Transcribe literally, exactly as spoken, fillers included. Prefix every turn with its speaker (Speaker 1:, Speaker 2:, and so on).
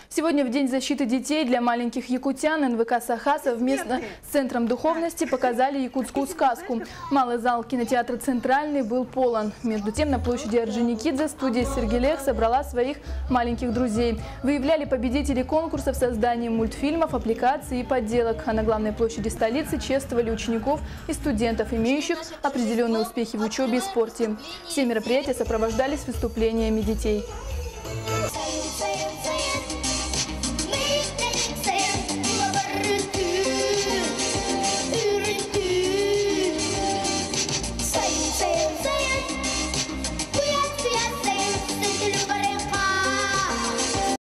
Speaker 1: Сегодня в День защиты детей для маленьких якутян эн вэ ка «Саха» совместно с Центром духовности показали якутскую сказку. Малый зал кинотеатра «Центральный» был полон. Между тем, на площади Орджоникидзе студия «Сергелех» собрала своих маленьких друзей. Выявляли победителей конкурсов созданием мультфильмов, аппликаций и подделок. А на главной площади столицы чествовали учеников и студентов, имеющих определенные успехи в учебе и спорте. Все мероприятия сопровождались выступлениями детей.